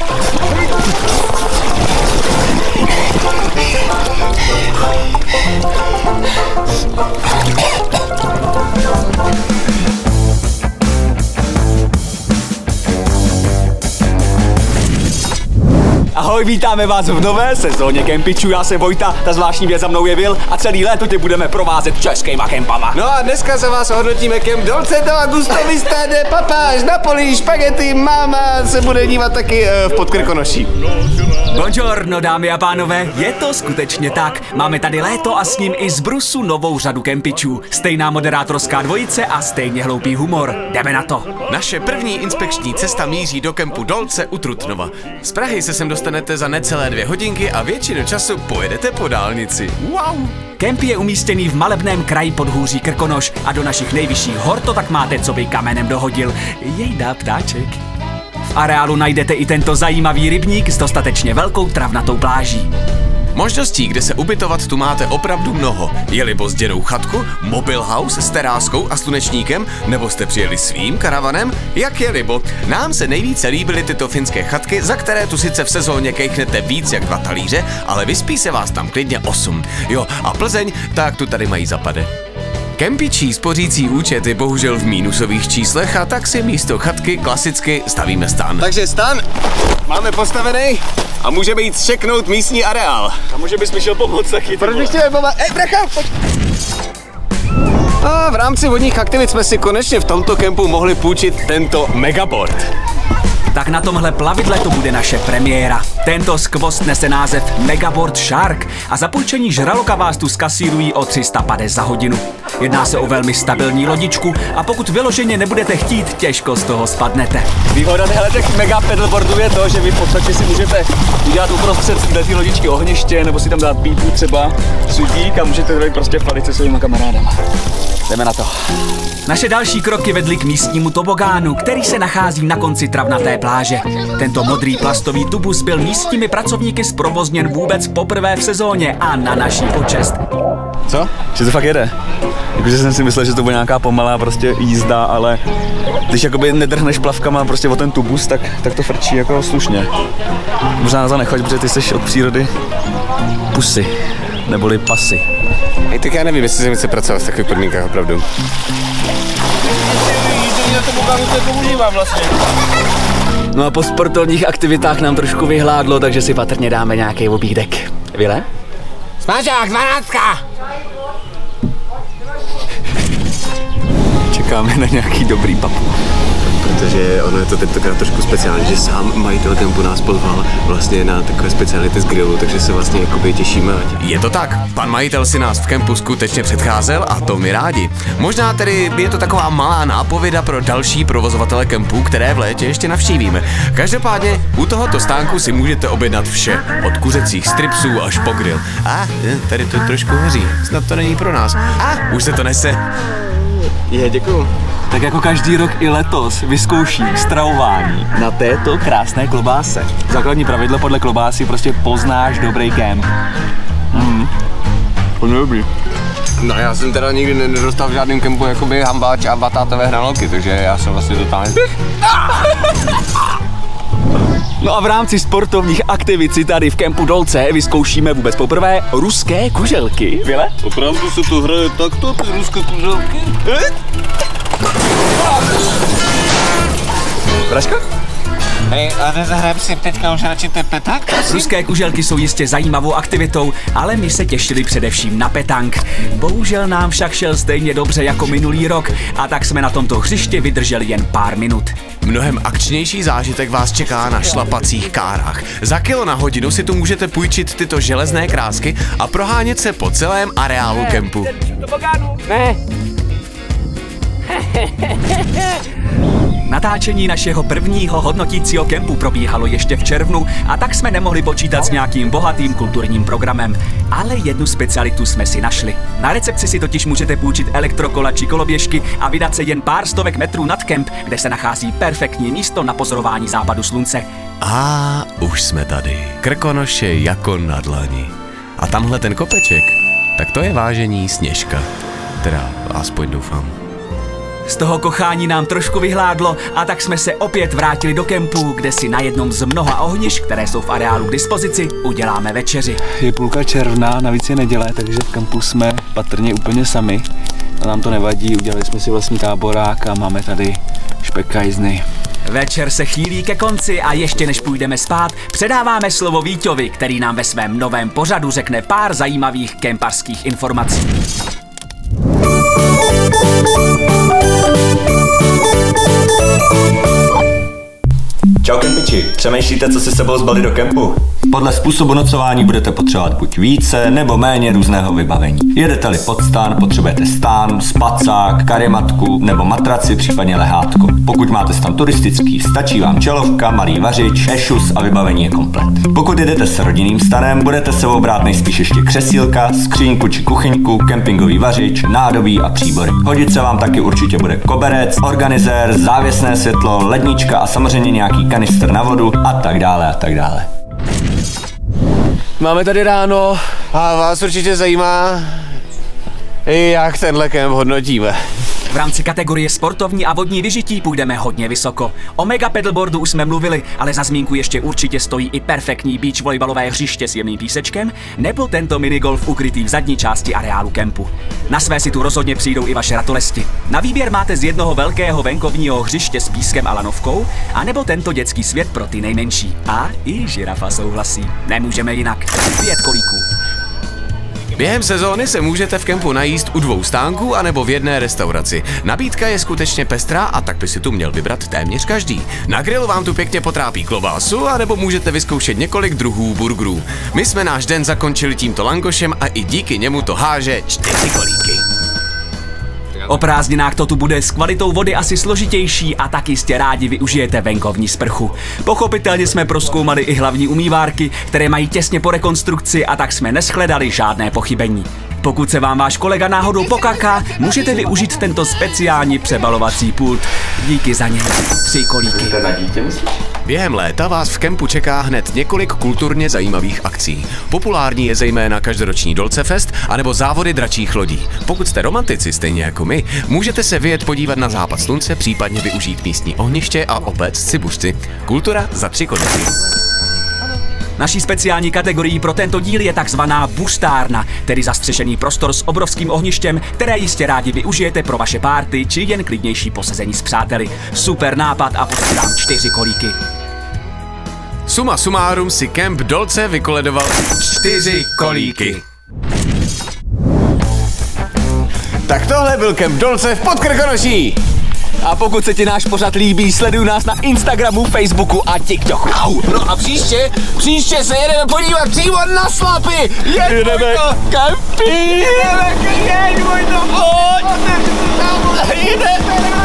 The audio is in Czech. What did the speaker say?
Ahoj, vítáme vás v nové sezóně kempičů, já jsem Vojta, ta zvláštní věc za mnou je Vil a celý léto tě budeme provázet českýma kempama. No a dneska za vás hodnotíme kemp Dolce de Gusto Vista de Papáš, Napoli, špagety, máma se bude dívat taky v Podkrkonoší. Buongiorno, dámy a pánové, je to skutečně tak. Máme tady léto a s ním i z brusu novou řadu kempičů. Stejná moderátorská dvojice a stejně hloupý humor. Jdeme na to. Naše první inspekční cesta míří do kempu Dolce u Trutnova. Z Prahy se sem dostanete za necelé 2 hodinky a většinu času pojedete po dálnici. Wow! Kemp je umístěný v malebném kraji podhůří Krkonoš a do našich nejvyšších hor to tak máte, co by kamenem dohodil. Jejda, ptáček. V areálu najdete i tento zajímavý rybník s dostatečně velkou travnatou pláží. Možností, kde se ubytovat, tu máte opravdu mnoho. Je-li pozděnou chatku, mobil house s teráskou a slunečníkem, nebo jste přijeli svým karavanem, jak je libo. Nám se nejvíce líbily tyto finské chatky, za které tu sice v sezóně kejchnete víc jak 2 talíře, ale vyspí se vás tam klidně 8. Jo, a Plzeň, tak tu tady mají zapade. Kempičí spořící účet je bohužel v mínusových číslech a tak si místo chatky klasicky stavíme stan. Takže stan máme postavený a můžeme jít zčeknout místní areál. A může bys mi šel pomoct taky. Proč bych chtěl pomoct? Bracha, pojď! A v rámci vodních aktivit jsme si konečně v tomto kempu mohli půjčit tento megaboard. Tak na tomhle plavidle to bude naše premiéra. Tento skvost nese název Megaboard Shark a za půjčení žraloka vás tu skasírují o 350 za hodinu. Jedná se o velmi stabilní lodičku a pokud vyloženě nebudete chtít, těžko z toho spadnete. Výhoda těch mega pedalboardů je to, že vy v podstatě si můžete udělat uprostřed té lodičky ohniště nebo si tam dát pípu třeba sudík a můžete tady prostě falit se svýma kamarádama. Jdeme na to. Naše další kroky vedly k místnímu tobogánu, který se nachází na konci travnaté pláže. Tento modrý plastový tubus byl místními pracovníky zprovozněn vůbec poprvé v sezóně a na naší počest. Co? Že to fakt jede? Jakože jsem si myslel, že to bude nějaká pomalá prostě jízda, ale když jakoby nedrhneš plavkama prostě o ten tubus, tak to frčí jako slušně. Možná na to nechoď, protože ty jsi od přírody pusy, neboli pasy. Hej, tak já nevím, jestli se mi chce pracovat v takových podmínkách opravdu. No a po sportovních aktivitách nám trošku vyhládlo, takže si patrně dáme nějaký obídek. Vile? Smažák, 12! Čekáme na nějaký dobrý papu. Protože ono je to tentokrát trošku speciální, že sám majitel kempu nás pozval vlastně na takové speciality z grilu, takže se vlastně jakoby těšíme. Je to tak, pan majitel si nás v kempu skutečně předcházel a to my rádi. Možná tedy je to taková malá nápověda pro další provozovatele kempu, které v létě ještě navštívíme. Každopádně u tohoto stánku si můžete objednat vše, od kuřecích stripsů až po grill. A tady to trošku hoří, snad to není pro nás. A už se to nese. Děkuju. Tak jako každý rok i letos vyzkouším stravování na této krásné klobáse. Základní pravidlo podle klobásy prostě poznáš dobrý kemp. To dobrý. No já jsem teda nikdy nedostal v žádném kempu jakoby hambáč a batátové hranolky, takže já jsem vlastně totálně... No a v rámci sportovních aktivit si tady v kempu Dolce vyzkoušíme vůbec poprvé ruské kuželky. Vile? Opravdu se to hraje takto, ty ruské kuželky? Braška? Hej, a nezahrajeme si teďka už radši ten petank? Ruské kuželky jsou jistě zajímavou aktivitou, ale my se těšili především na petank. Bohužel nám však šel stejně dobře jako minulý rok a tak jsme na tomto hřišti vydrželi jen pár minut. Mnohem akčnější zážitek vás čeká na šlapacích kárách. Za kilo na hodinu si tu můžete půjčit tyto železné krásky a prohánět se po celém areálu kempu. Ne. Natáčení našeho prvního hodnotícího kempu probíhalo ještě v červnu a tak jsme nemohli počítat s nějakým bohatým kulturním programem. Ale jednu specialitu jsme si našli. Na recepci si totiž můžete půjčit elektrokola či koloběžky a vydat se jen pár stovek metrů nad kemp, kde se nachází perfektní místo na pozorování západu slunce. A už jsme tady. Krkonoše jako na dlani. A tamhle ten kopeček, tak to je vážení Sněžka. Teda aspoň doufám. Z toho kochání nám trošku vyhládlo a tak jsme se opět vrátili do kempu, kde si na jednom z mnoha ohnišť, které jsou v areálu k dispozici, uděláme večeři. Je půlka června, navíc je neděle, takže v kempu jsme patrně úplně sami. A nám to nevadí, udělali jsme si vlastní táborák a máme tady špekajzny. Večer se chýlí ke konci a ještě než půjdeme spát, předáváme slovo Víťovi, který nám ve svém novém pořadu řekne pár zajímavých kemparských informací. Čau kempiči, přemýšlíte, co si s sebou zbalit do kempu? Podle způsobu nocování budete potřebovat buď více nebo méně různého vybavení. Jedete-li pod stán, potřebujete stán, spacák, karimatku nebo matraci, případně lehátko. Pokud máte stan turistický, stačí vám čelovka, malý vařič, ešus a vybavení je komplet. Pokud jedete s rodinným stanem, budete s sebou brát nejspíš ještě křesílka, skříňku či kuchyňku, kempingový vařič, nádobí a příbory. Hodit se vám taky určitě bude koberec, organizér, závěsné světlo, lednička a samozřejmě nějaký kanistr na vodu a tak dále a tak dále. Máme tady ráno a vás určitě zajímá, jak tenhle kemp hodnotíme. V rámci kategorie sportovní a vodní vyžití půjdeme hodně vysoko. O mega paddleboardu už jsme mluvili, ale za zmínku ještě určitě stojí i perfektní beach volejbalové hřiště s jemným písečkem nebo tento minigolf ukrytý v zadní části areálu kempu. Na své si tu rozhodně přijdou i vaše ratolesti. Na výběr máte z jednoho velkého venkovního hřiště s pískem a lanovkou, anebo tento dětský svět pro ty nejmenší. A i žirafa souhlasí. Nemůžeme jinak. 5 kolíků. Během sezóny se můžete v kempu najíst u 2 stánků anebo v jedné restauraci. Nabídka je skutečně pestrá a tak by si tu měl vybrat téměř každý. Na grilu vám tu pěkně potrápí klobásu anebo můžete vyzkoušet několik druhů burgerů. My jsme náš den zakončili tímto langošem a i díky němu to háže 4 kolíky. O prázdninách to tu bude s kvalitou vody asi složitější a tak jistě rádi využijete venkovní sprchu. Pochopitelně jsme prozkoumali i hlavní umývárky, které mají těsně po rekonstrukci a tak jsme neshledali žádné pochybení. Pokud se vám váš kolega náhodou pokaká, můžete využít tento speciální přebalovací pult. Díky za něj. 3 kolíky. Během léta vás v kempu čeká hned několik kulturně zajímavých akcí. Populární je zejména každoroční Dolce Fest anebo závody dračích lodí. Pokud jste romantici stejně jako my, můžete se vyjet podívat na západ slunce, případně využít místní ohniště a opéct cibuřci. Kultura za 3 kolíky. Naší speciální kategorií pro tento díl je takzvaná bustárna, tedy zastřešený prostor s obrovským ohništěm, které jistě rádi využijete pro vaše párty či jen klidnější posezení s přáteli. Super nápad a posílám 4 kolíky. Suma sumárum si kemp Dolce vykoledoval 4 kolíky. Tak tohle byl kemp Dolce v Podkrkonoší. A pokud se ti náš pořad líbí, sleduj nás na Instagramu, Facebooku a TikToku. No a příště se jedeme podívat přímo na Slapy. Jedeme kempy. Jedeme, Vojto, pojď! Jdeme!